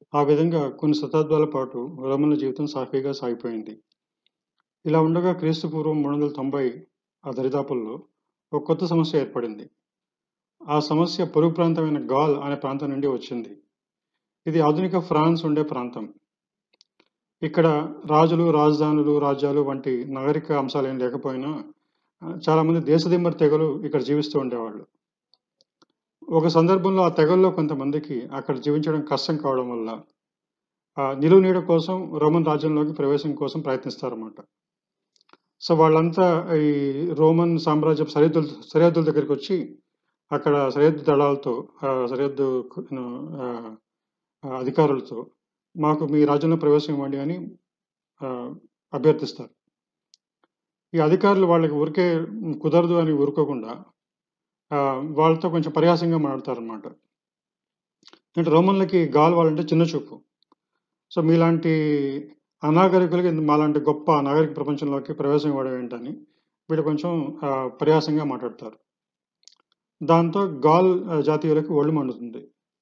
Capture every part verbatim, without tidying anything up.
ఆ విధంగా కొన్ని శతాబ్దాల పాటు రోమన్ల జీవితం సాఫీగా సాగిపోయింది. ఇలా ఉండగా క్రీస్తు పూర్వం మూడు వందల తొంభై ఆ దరిదాపుల్లో ఒక కొత్త సమస్య ఏర్పడింది. ఆ సమస్య పొరుగు ప్రాంతమైన గాల్ అనే ప్రాంతం నుండి వచ్చింది. ఇది ఆధునిక ఫ్రాన్స్ ఉండే ప్రాంతం. ఇక్కడ రాజులు, రాజధానులు, రాజ్యాలు వంటి నాగరిక అంశాలేం లేకపోయినా ఆహ్, చాలామంది దేశదిమ్మరి తెగలు ఇక్కడ జీవిస్తూ ఉండేవాళ్ళు. ఒక సందర్భంలో ఆ తెగల్లో కొంతమందికి అక్కడ జీవించడం కష్టం కావడం వల్ల ఆహ్, నిలువు నీడ కోసం రోమన్ రాజ్యంలోకి ప్రవేశం కోసం ప్రయత్నిస్తారన్నమాట. సో, వాళ్ళంతా ఈ రోమన్ సామ్రాజ్యపు సరిహద్దుల సరిహద్దుల దగ్గరికొచ్చి అక్కడ సరిహద్దు దళాలతో ఆహ్, సరిహద్దు కు ను ఆహ్, ఆహ్, అధికారులతో మాకు మీ రాజ్యంలో ప్రవేశం ఇవ్వండి అని ఆహ్, అభ్యర్థిస్తారు. ఈ అధికారులు వాళ్ళకి ఊరికే హ్మ్, కుదరదు అని ఊరుకోకుండా ఆహ్, వాళ్ళతో కొంచెం పరిహాసంగా మాట్లాడతారనమాట. అంటే రోమన్లకి గాల్ వాళ్ళంటే చిన్న చూపు. సో, మీలాంటి అనాగరికులకి మాలాంటి గొప్ప నాగరిక ప్రపంచంలోకి ప్రవేశం ఇవ్వడం ఏంటని వీళ్ళు కొంచెం ఆహ్, పరిహాసంగా మాట్లాడతారు. దాంతో గాల్ ఆహ్, జాతీయులకి ఒళ్ళు మండుతుంది.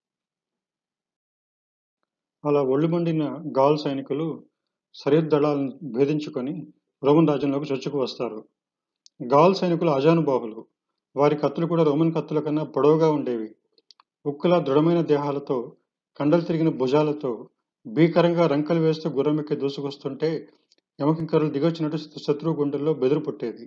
అలా ఒళ్ళు మండిన గాల్ సైనికులు సరిహద్దు దళాలను భేదించుకొని రోమన్ రాజ్యంలోకి చొచ్చుకు వస్తారు. గాల్ సైనికులు అజానుబాహులు. వారి కత్తులు కూడా రోమన్ కత్తుల కన్నా పొడవుగా ఉండేవి. ఉక్కులా దృఢమైన దేహాలతో, కండలు తిరిగిన భుజాలతో, భీకరంగా రంకెలు వేస్తూ గుర్రమెక్కి దూసుకొస్తుంటే యమకింకరులు దిగొచ్చినట్టు శ శత్రువు గుండెల్లో బెదురు పుట్టేది.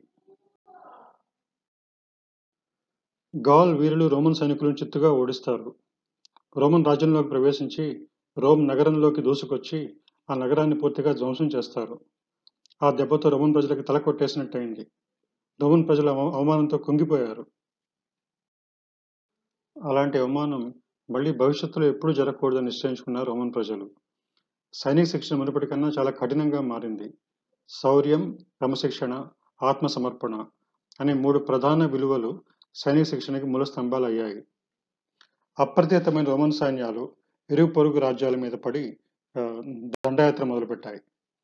గాల్ వీరులు రోమన్ సైనికులను చిత్తుగా ఓడిస్తారు. రోమన్ రాజ్యంలోకి ప్రవేశించి రోమ్ నగరంలోకి దూసుకొచ్చి ఆ నగరాన్ని పూర్తిగా ధ్వంసం చేస్తారు. ఆ దెబ్బతో రోమన్ ప్రజలకి తల కొట్టేసినట్టయింది. రోమన్ ప్రజలు అవ అవమానంతో కుంగిపోయారు. అలాంటి అవమానం మళ్ళీ భవిష్యత్తులో ఎప్పుడూ జరగకూడదని నిశ్చయించుకున్నారు రోమన్ ప్రజలు. సైనిక శిక్షణ మునుపటి కన్నా చాలా కఠినంగా మారింది. శౌర్యం, క్రమశిక్షణ, ఆత్మ సమర్పణ అనే మూడు ప్రధాన విలువలు సైనిక శిక్షణకి మూల స్తంభాలయ్యాయి. అప్రతిహతమైన రోమన్ సైన్యాలు ఇరుగు పొరుగు రాజ్యాల మీద పడి ఆహ్, దండయాత్ర మొదలుపెట్టాయి.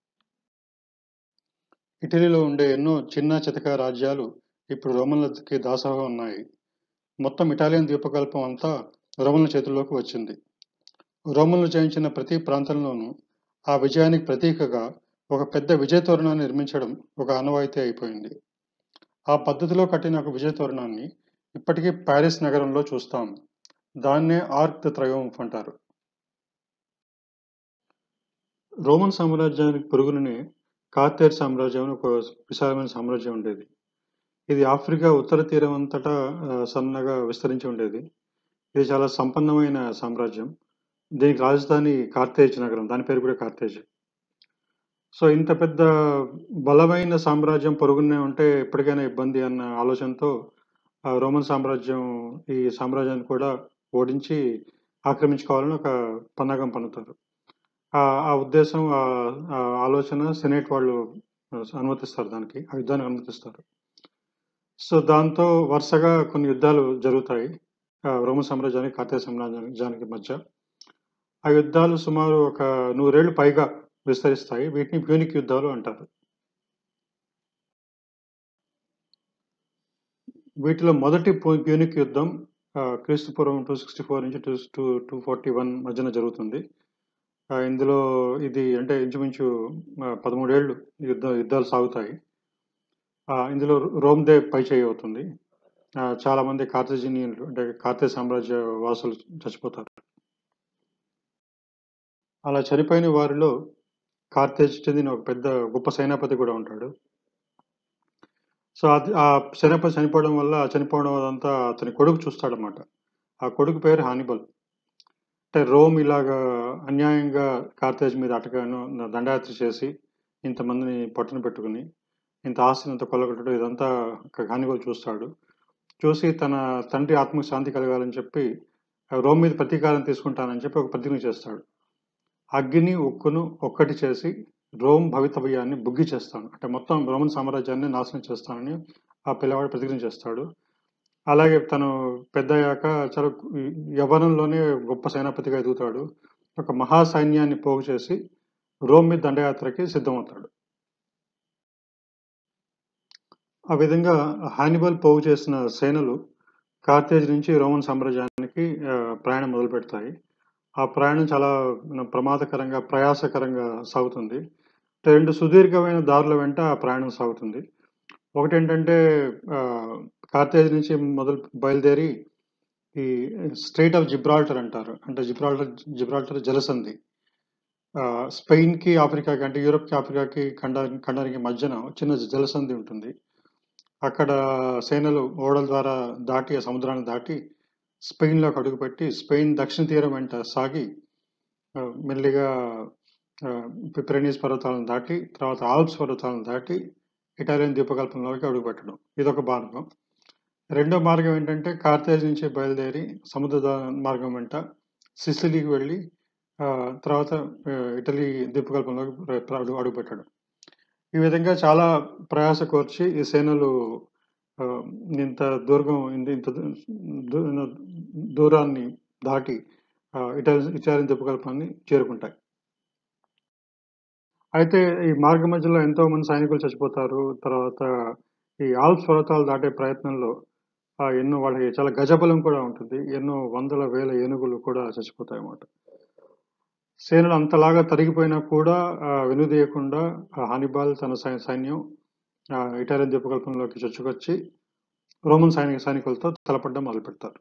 ఇటలీలో ఉండే ఎన్నో చిన్న చితక రాజ్యాలు ఇప్పుడు రోమన్లకి దాసోహంగా ఉన్నాయి. మొత్తం ఇటాలియన్ ద్వీపకల్పం అంతా రోమన్ల చేతుల్లోకి వచ్చింది. రోమన్లు జయించిన ప్రతి ప్రాంతంలోనూ ఆ విజయానికి ప్రతీకగా ఒక పెద్ద విజయ తోరణాన్ని నిర్మించడం ఒక ఆనవాయితీ అయిపోయింది. ఆ పద్ధతిలో కట్టిన ఒక విజయ తోరణాన్ని ఇప్పటికీ పారిస్ నగరంలో చూస్తాం. దాన్నే ఆర్క్ ద ట్రయోంఫ్ అంటారు. రోమన్ సామ్రాజ్యానికి పొరుగుననే కార్తేజ్ సామ్రాజ్యం అని ఒక విశాలమైన సామ్రాజ్యం ఉండేది. ఇది ఆఫ్రికా ఉత్తర తీరం అంతటా ఆహ్, సన్నగా విస్తరించి ఉండేది. ఇది చాలా సంపన్నమైన సామ్రాజ్యం. దీనికి రాజధాని కార్తేజ్ నగరం. దాని పేరు కూడా కార్తేజ్. సో, ఇంత పెద్ద బలమైన సామ్రాజ్యం పొరుగునే ఉంటే ఎప్పటికైనా ఇబ్బంది అన్న ఆలోచనతో ఆహ్, రోమన్ సామ్రాజ్యం ఈ సామ్రాజ్యాన్ని కూడా ఓడించి ఆక్రమించుకోవాలని ఒక పన్నాగం పన్నుతారు. ఆహ్, ఆ ఉద్దేశం ఆహ్, ఆ ఆలోచన సెనేట్ వాళ్ళు ఆహ్, అనుమతిస్తారు దానికి. ఆ యుద్ధానికి అనుమతిస్తారు. సో, దాంతో వరుసగా కొన్ని యుద్ధాలు జరుగుతాయి. ఆహ్, రోమన్ సామ్రాజ్యానికి, కార్తేజ్ సామ్రాజ్యానికి మధ్య. ఆ యుద్ధాలు సుమారు ఒక నూరు ఏళ్లు పైగా విస్తరిస్తాయి. వీటిని ప్యూనిక్ యుద్ధాలు అంటారు. వీటిలో మొదటి పు ప్యూనిక్ యుద్ధం ఆహ్, క్రీస్తు పూర్వం రెండు వందల అరవై నాలుగు నుంచి టూ టు రెండు వందల నలభై ఒకటి మధ్యన జరుగుతుంది. ఆహ్, ఇందులో ఇది అంటే ఇంచుమించు ఆహ్, పదమూడు ఏళ్లు యుద్ధ యుద్ధాలు సాగుతాయి. ఆహ్, ఇందులో రోమ్‌దే పైచేయి అవుతుంది. ఆహ్, చాలామంది కార్తేజియన్లు అంటే కార్తేజ్ సామ్రాజ్య వాసులు చచ్చిపోతారు. అలా చనిపోయిన వారిలో కార్తేజ్ చెందిన ఒక పెద్ద గొప్ప సేనాపతి కూడా ఉంటాడు. సో, అది ఆ సేనాపతి చనిపోవడం వల్ల చనిపోవడం అదంతా అతని కొడుకు చూస్తాడన్నమాట. ఆ కొడుకు పేరు హానిబల్. అంటే రోమ్ ఇలాగా అన్యాయంగా కార్తేజ్ మీద అటకాను దండయాత్ర చేసి, ఇంతమందిని పొట్టన పెట్టుకొని, ఇంత ఆస్తినంతా కొల్లగొట్టడం ఇదంతా క హానిబల్ చూస్తాడు. చూసి తన తండ్రి ఆత్మకు శాంతి కలగాలని చెప్పి ఆహ్, రోమ్ మీద ప్రతీకారం తీసుకుంటానని చెప్పి ఒక ప్రతిజ్ఞ చేస్తాడు. అగ్గిని, ఉక్కును ఒక్కటి చేసి రోమ్ భవితవ్యాన్ని బుగ్గి చేస్తాను. అంటే మొత్తం రోమన్ సామ్రాజ్యాన్ని నాశనం చేస్తానని ఆ పిల్లవాడు ప్రతిజ్ఞ చేస్తాడు. అలాగే తను పెద్దయ్యాక చాలా యవ్వనంలోనే గొప్ప సేనాపతిగా ఎదుగుతాడు. ఒక మహా సైన్యాన్ని పోగు చేసి రోమ్ మీద దండయాత్రకి సిద్ధమవుతాడు. ఆ విధంగా హానిబల్ పోగు చేసిన సేనలు కార్తేజ్ నుంచి రోమన్ సామ్రాజ్యానికి ఆహ్, ప్రయాణం మొదలుపెడతాయి. ఆ ప్రయాణం చాలా న ప్రమాదకరంగా, ప్రయాసకరంగా సాగుతుంది. రెండు సుదీర్ఘమైన దారుల వెంట ఆ ప్రయాణం సాగుతుంది. ఒకటేంటంటే ఆహ్, కార్తేజ్ నుంచి మొదలు బయలుదేరి ఈ స్ట్రెయిట్ ఆఫ్ జిబ్రాల్టర్ అంటారు. అంటే జిబ్రాల్టర్ జిబ్రాల్టర్ జలసంధి. ఆహ్, స్పెయిన్‌కి, ఆఫ్రికాకి అంటే యూరప్‌కి, ఆఫ్రికాకి ఖండా ఖండానికి మధ్యన చిన్న జలసంధి ఉంటుంది. అక్కడ సేనలు ఓడల ద్వారా దాటి, ఆ సముద్రాన్ని దాటి స్పెయిన్‌లోకి అడుగుపెట్టి, స్పెయిన్ దక్షిణ తీరం వెంట సాగి ఆహ్, మెల్లిగా ఆహ్, పిప్రెనీస్ పర్వతాలను దాటి, తర్వాత ఆల్ప్స్ పర్వతాలను దాటి ఇటాలియన్ ద్వీపకల్పంలోకి అడుగుపెట్టడం. ఇదొక మార్గం. రెండో మార్గం ఏంటంటే కార్తేజ్ నుంచి బయలుదేరి సముద్ర ద మార్గం వెంట సిసిలీకి వెళ్ళి ఆహ్, తర్వాత ఆహ్, ఇటలీ ద్వీపకల్పంలోకి ప్ర ప్ర అడుగు అడుగుపెట్టడం. ఈ విధంగా చాలా ప్రయాస కోర్చి ఈ సేనలు ఆహ్, ఇంత దూర్గం ఇంత ఇంత దూ దూరాన్ని దాటి ఆహ్, ఇటాలి ఇటాలియన్ ద్వీపకల్పాన్ని చేరుకుంటాయి. అయితే ఈ మార్గ మధ్యలో ఎంతోమంది సైనికులు చచ్చిపోతారు. తర్వాత ఈ ఆల్ప్స్ పర్వతాలు దాటే ప్రయత్నంలో ఆహ్, ఎన్నో వాళ్ళకి చాలా గజబలం కూడా ఉంటుంది. ఎన్నో వందల, వేల ఏనుగులు కూడా చచ్చిపోతాయన్నమాట. సేనలు అంతలాగా తరిగిపోయినా కూడా ఆహ్, వెనుదీయకుండా ఆహ్, హానిబాల్ తన సై సైన్యం ఆహ్, ఇటాలియన్ ద్వీపకల్పంలోకి చొచ్చుకొచ్చి రోమన్ సైనిక సైనికులతో తలపడడం మొదలుపెడతారు.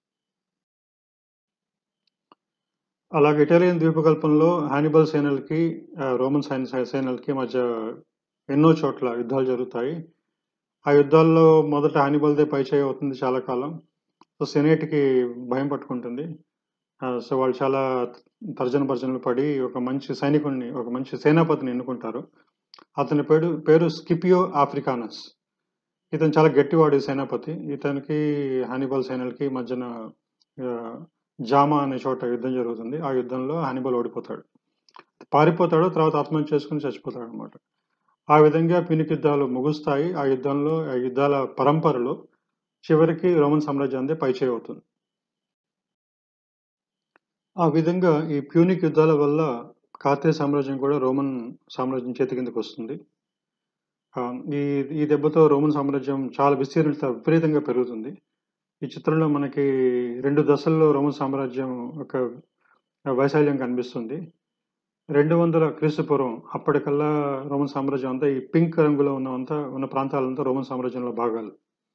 అలాగే ఇటాలియన్ ద్వీపకల్పంలో హానిబల్ సేనలకి ఆహ్, రోమన్ సైన్ సై సేనలకి మధ్య ఎన్నో చోట్ల యుద్ధాలు జరుగుతాయి. ఆ యుద్ధాల్లో మొదట హానిబల్‌దే పైచేయి అవుతుంది చాలా కాలం. సో, సెనేట్‌కి భయం పట్టుకుంటుంది. ఆహ్, సో, వాళ్ళు చాలా తర్జన భర్జనలు పడి ఒక మంచి సైనికుడిని, ఒక మంచి సేనాపతిని ఎన్నుకుంటారు. అతని పేరు పేరు స్కిపియో ఆఫ్రికానస్. ఇతను చాలా గట్టివాడు ఈ సేనాపతి. ఇతనికి హానిబల్ సేనలకి మధ్యన ఆహ్, జామా అనే చోట యుద్ధం జరుగుతుంది. ఆ యుద్ధంలో హానిబల్ ఓడిపోతాడు. పారిపోతాడు. తర్వాత ఆత్మహత్య చేసుకొని చచ్చిపోతాడనమాట. ఆ విధంగా ప్యూనిక్ యుద్ధాలు ముగుస్తాయి. ఆ యుద్ధంలో ఆ యుద్ధాల పరంపరలో చివరికి రోమన్ సామ్రాజ్యానిదే పైచేయి అవుతుంది. ఆ విధంగా ఈ ప్యూనిక్ యుద్ధాల వల్ల కార్తేజ్ సామ్రాజ్యం కూడా రోమన్ సామ్రాజ్యం చేతి కిందకొస్తుంది. ఆహ్, ఈ ఈ దెబ్బతో రోమన్ సామ్రాజ్యం చాలా విస్తీర్ణత విపరీతంగా పెరుగుతుంది. ఈ చిత్రంలో మనకి రెండు దశల్లో రోమన్ సామ్రాజ్యం యొక్క వైశాల్యం కనిపిస్తుంది. రెండు వందల క్రీస్తు పూర్వం అప్పటికల్లా రోమన్ సామ్రాజ్యం అంతా ఈ పింక్ రంగులో ఉన్నవంతా ఉన్న ప్రాంతాలంతా రోమన్ సామ్రాజ్యంలో భాగాలు.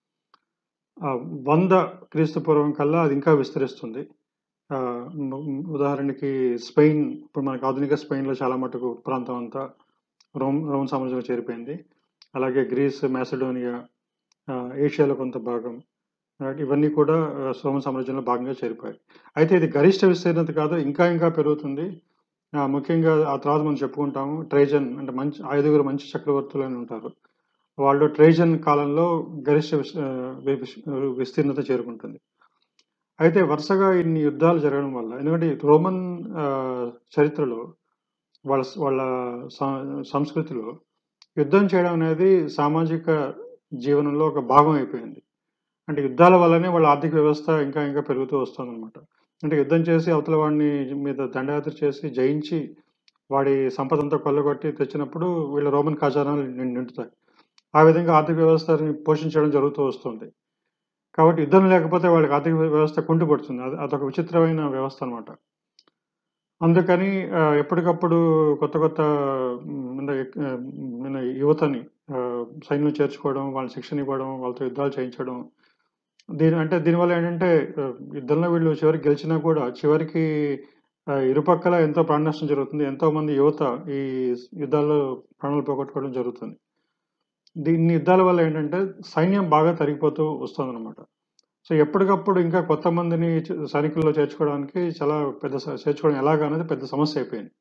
ఆహ్, వంద క్రీస్తు పూర్వం కల్లా అది ఇంకా విస్తరిస్తుంది. ఆహ్, ము ఉదాహరణకి స్పెయిన్ ఇప్పుడు మనకు ఆధునిక స్పెయిన్‌లో చాలా మటుకు ప్రాంతం అంతా రోమ్ రోమన్ సామ్రాజ్యంలో చేరిపోయింది. అలాగే గ్రీస్, మాసిడోనియా, ఆహ్, ఏషియాలో కొంత భాగం ఆహ్, ఇవన్నీ కూడా ఆహ్, రోమన్ సామ్రాజ్యంలో భాగంగా చేరిపోయాయి. అయితే ఇది గరిష్ట విస్తీర్ణత కాదు. ఇంకా ఇంకా పెరుగుతుంది. ఆహ్, ముఖ్యంగా ఆ తర్వాత మనం చెప్పుకుంటాము. ట్రైజన్ అంటే మంచి ఐదుగురు మంచి చక్రవర్తులని ఉంటారు. వాళ్ళు ట్రైజన్ కాలంలో గరిష్ట విస్ ఆహ్, వి విస్ విస్తీర్ణత చేరుకుంటుంది. అయితే వరుసగా ఇన్ని యుద్ధాలు జరగడం వల్ల ఎందుకంటే రోమన్ ఆహ్, చరిత్రలో వాళ్ళ స్ వాళ్ళ స సంస్కృతిలో యుద్ధం చేయడం అనేది సామాజిక జీవనంలో ఒక భాగం అయిపోయింది. అంటే యుద్ధాల వల్లనే వాళ్ళ ఆర్థిక వ్యవస్థ ఇంకా ఇంకా పెరుగుతూ వస్తుందనమాట. అంటే యుద్ధం చేసి అవతల వాడిని మీద దండయాత్ర చేసి జయించి వాడి సంపదంతా కొల్లగొట్టి తెచ్చినప్పుడు వీళ్ళ రోమన్ ఖజానాలు నిం నిండుతాయి. ఆ విధంగా ఆర్థిక వ్యవస్థని పోషించడం జరుగుతూ వస్తుంది. కాబట్టి యుద్ధం లేకపోతే వాళ్ళకి ఆర్థిక వ్య వ్యవస్థ కుంటుపడుతుంది. అది అదొక విచిత్రమైన వ్యవస్థ అనమాట. అందుకని ఆహ్, ఎప్పటికప్పుడు కొత్త కొత్త హ్మ్, అంటే ఆహ్, మన యువతని ఆహ్, సైన్యంలో చేర్చుకోవడం, వాళ్ళకి శిక్షణ ఇవ్వడం, వాళ్ళతో యుద్ధాలు చేయించడం. దీని అంటే దీనివల్ల ఏంటంటే ఆహ్, యుద్ధంలో వీళ్ళు చివరికి గెలిచినా కూడా చివరికి ఆహ్, ఇరుపక్కల ఎంతో ప్రాణ నష్టం జరుగుతుంది. ఎంతోమంది యువత ఈ యుద్ధాల్లో ప్రాణాలు పోగొట్టుకోవడం జరుగుతుంది. దీన్ని యుద్ధాల వల్ల ఏంటంటే సైన్యం బాగా తరిగిపోతూ వస్తుందన్నమాట. సో, ఎప్పటికప్పుడు ఇంకా కొత్త మందిని చ సైనికుల్లో చేర్చుకోవడానికి చాలా పెద్ద స చేర్చుకోవడం ఎలాగా అనేది పెద్ద సమస్య అయిపోయింది.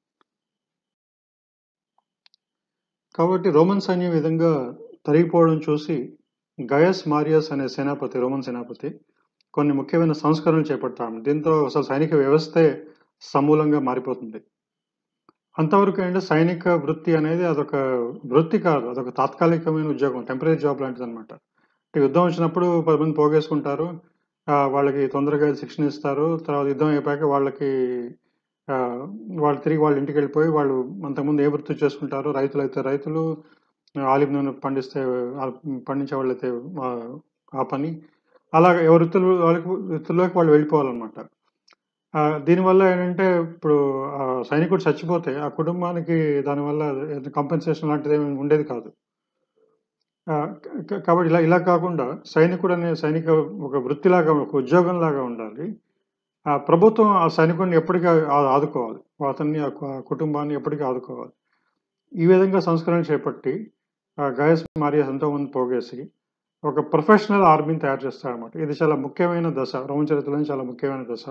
కాబట్టి రోమన్ సైన్యం ఈ విధంగా తరిగిపోవడం చూసి గయస్ మారియస్ అనే సేనాపతి, రోమన్ సేనాపతి కొన్ని ముఖ్యమైన సంస్కరణలు చేపడతాడు. దీంతో అసలు సైనిక వ్యవస్థే సమూలంగా మారిపోతుంది. అంతవరకు ఏంటంటే సైనిక వృత్తి అనేది అదొక వృత్తి కాదు. అదొక తాత్కాలికమైన ఉద్యోగం. టెంపరరీ జాబ్ లాంటిదనమాట. అంటే యుద్ధం వచ్చినప్పుడు పది మంది పోగేసుకుంటారు. ఆహ్, వాళ్ళకి తొందరగా శిక్షణ ఇస్తారు. తర్వాత యుద్ధం అయిపోయాక వాళ్ళకి ఆహ్, వాళ్ళు తిరిగి వాళ్ళ ఇంటికెళ్ళిపోయి వాళ్ళు అంతకుముందు ఏ వృత్తి చేసుకుంటారో రైతులైతే రైతులు, ఆలివ్ నూనె పండిస్తే ఆహ్, పండించేవాళ్ళైతే ఆహ్, ఆ పని. అలాగా ఎవరి వృత్తులు వాళ్ళకి వృత్తుల్లోకి వాళ్ళు వెళ్ళిపోవాలనమాట. ఆహ్, దీనివల్ల ఏంటంటే ఇప్పుడు ఆహ్, సైనికుడు చచ్చిపోతే ఆ కుటుంబానికి దానివల్ల కాంపెన్సేషన్ లాంటిదేమి ఉండేది కాదు. ఆహ్, క క కాబట్టి ఇలా ఇలా కాకుండా సైనికుడనే సైనిక ఒక వృత్తిలాగా, ఒక ఉద్యోగంలాగా ఉండాలి. ఆ ప్రభుత్వం ఆ సైనికుడిని ఎప్పటికీ ఆ ఆదుకోవాలి. అతన్ని, ఆ కు కుటుంబాన్ని ఎప్పటికీ ఆదుకోవాలి. ఈ విధంగా సంస్కరణలు చేపట్టి ఆహ్, గయస్ మారియస్ ఎంతోమందిని పోగేసి ఒక ప్రొఫెషనల్ ఆర్మీని తయారు చేస్తాడనమాట. ఇది చాలా ముఖ్యమైన దశ. రోమన్ చరిత్రలోనే చాలా ముఖ్యమైన దశ.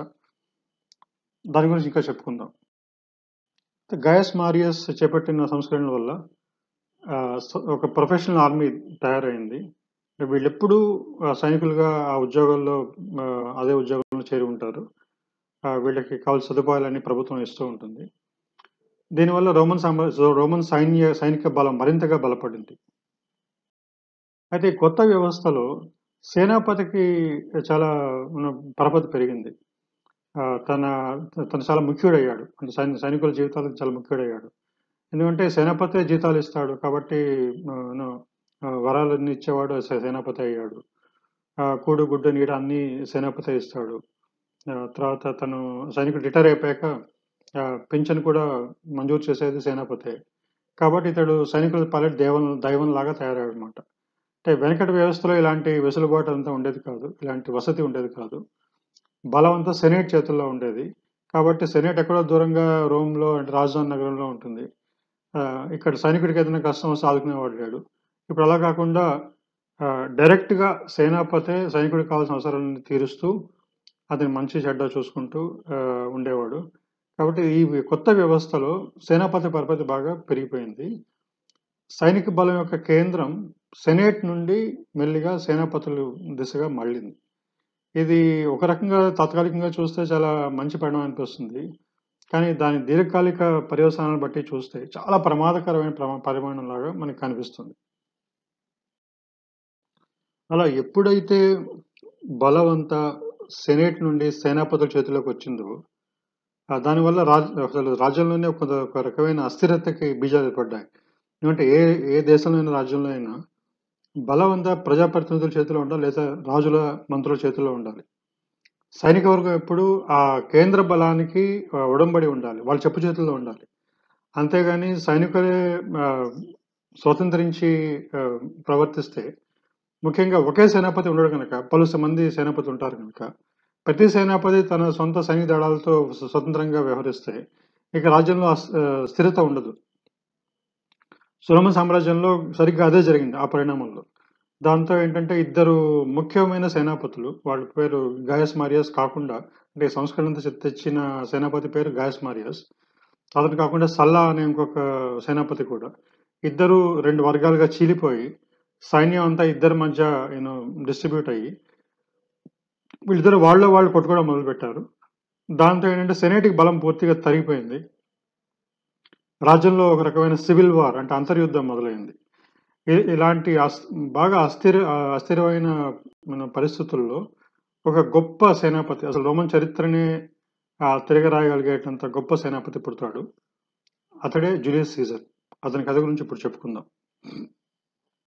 దాని గురించి ఇంకా చెప్పుకుందాం. గయస్ మారియస్ చేపట్టిన సంస్కరణల వల్ల ఆహ్, స ఒక ప్రొఫెషనల్ ఆర్మీ తయారైంది. వీళ్ళెప్పుడూ ఆహ్, సైనికులుగా ఆ ఉద్యోగాల్లో ఆహ్, అదే ఉద్యోగంలో చేరి ఉంటారు. ఆహ్, వీళ్ళకి కావాల్సిన సదుపాయాలన్నీ ప్రభుత్వం ఇస్తూ ఉంటుంది. దీనివల్ల రోమన్ సామ్రాజ్య రోమన్ సైన్య సైనిక బలం మరింతగా బలపడింది. అయితే ఈ కొత్త వ్యవస్థలో సేనాపతికి చాలా మన పరపతి పెరిగింది. ఆహ్, తన తను చాలా ముఖ్యుడయ్యాడు. అంటే సైని సైనికుల జీవితాలకు చాలా ముఖ్యుడయ్యాడు. ఎందుకంటే సేనాపతే జీతాలిస్తాడు. కాబట్టి ఆహ్, ను ఆహ్, వరాలన్నీ ఇచ్చేవాడు సే సేనాపతి అయ్యాడు. ఆహ్, కూడు, గుడ్డ, నీడ అన్నీ సేనాపతే ఇస్తాడు. ఆహ్, తర్వాత తను సైనికుడు రిటైర్ అయిపోయాక ఆహ్, పింఛన్ కూడా మంజూరు చేసేది సేనాపతే. కాబట్టి ఇతడు సైనికుల పాలిట దేవం దైవంలాగా తయారయ్యాడనమాట. అంటే వెనకటి వ్యవస్థలో ఇలాంటి వెసులుబాటు అంతా ఉండేది కాదు. ఇలాంటి వసతి ఉండేది కాదు. బలం అంతా సెనేట్ చేతుల్లో ఉండేది. కాబట్టి సెనేట్ ఎక్కడో దూరంగా రోమ్‌లో అంటే రాజధాని నగరంలో ఉంటుంది. ఆహ్, ఇక్కడ సైనికుడికి ఏదైనా కష్టం వస్తే ఆదుకునేవాడు లేడు. ఇప్పుడు అలా కాకుండా ఆహ్, డైరెక్ట్‌గా సేనాపతే సైనికుడికి కావాల్సిన అవసరాలను తీరుస్తూ, అతని మంచి చెడ్డ చూసుకుంటూ ఆహ్, ఉండేవాడు. కాబట్టి ఈ కొత్త వ్యవస్థలో సేనాపతి పరపతి బాగా పెరిగిపోయింది. సైనిక బలం యొక్క కేంద్రం సెనేట్ నుండి మెల్లిగా సేనాపతులు దిశగా మళ్ళింది. ఇది ఒక రకంగా తాత్కాలికంగా చూస్తే చాలా మంచి పరిణామం అనిపిస్తుంది. కానీ దాని దీర్ఘకాలిక పర్యవసానాలను బట్టి చూస్తే చాలా ప్రమాదకరమైన ప్రమా పరిమాణంలాగా మనకు కనిపిస్తుంది. అలా ఎప్పుడైతే బలమంతా సెనేట్ నుండి సేనాపతుల చేతిలోకొచ్చిందో, ఆహ్, దానివల్ల రాజ్ అసలు రాజ్యంలోనే ఒక ఒక రకమైన అస్థిరతకి బీజాలు పడ్డాయి. ఎందుకంటే ఏ ఏ దేశంలో అయినా, రాజ్యంలో అయినా బలమంతా ప్రజాప్రతినిధుల చేతిలో ఉండాలి. లేదా రాజుల, మంత్రుల చేతిలో ఉండాలి. సైనిక వర్గం ఎప్పుడూ ఆ కేంద్ర బలానికి ఆహ్, ఒడంబడి ఉండాలి. వాళ్ళ చెప్పు చేతుల్లో ఉండాలి. అంతేగాని సైనికులే ఆహ్, స్వతంత్రించి ఆహ్, ప్రవర్తిస్తే ముఖ్యంగా ఒకే సేనాపతి ఉండడు గనక, పలుసు మంది సేనాపతి ఉంటారు గనక, ప్రతి సేనాపతి తన సొంత సైనిక దళాలతో స్వ స్వతంత్రంగా వ్యవహరిస్తే, ఇక రాజ్యంలో అస్ ఆహ్, స్థిరత ఉండదు. సొలొమన్ సామ్రాజ్యంలో సరిగ్గా అదే జరిగింది ఆ పరిణామంలో. దాంతో ఏంటంటే ఇద్దరు ముఖ్యమైన సేనాపతులు, వాళ్ళ పేరు గయస్ మారియస్ కాకుండా అంటే సంస్కరణతో చె తెచ్చిన సేనాపతి పేరు గయస్ మారియస్. అతను కాకుండా సల్లా అనే ఇంకొక సేనాపతి కూడా. ఇద్దరు రెండు వర్గాలుగా చీలిపోయి, సైన్యం అంతా ఇద్దరి మధ్య యూ నో డిస్ట్రిబ్యూట్ అయ్యి, వీళ్ళిద్దరు వాళ్ళలో వాళ్ళు కొట్టుకోవడం మొదలుపెట్టారు. దాంతో ఏంటంటే సెనేట్‌కి బలం పూర్తిగా తరిగిపోయింది. రాజ్యంలో ఒక రకమైన సివిల్ వార్ అంటే అంతర్యుద్ధం మొదలైంది. ఇ ఇలాంటి అస్ బాగా అస్థిర ఆహ్, అస్థిరమైన మన పరిస్థితుల్లో ఒక గొప్ప సేనాపతి అసలు రోమన్ చరిత్రనే ఆహ్, తిరగరాయగలిగేటంత గొప్ప సేనాపతి పుడతాడు. అతడే జూలియస్ సీజర్. అతని కథ గురించి ఇప్పుడు చెప్పుకుందాం.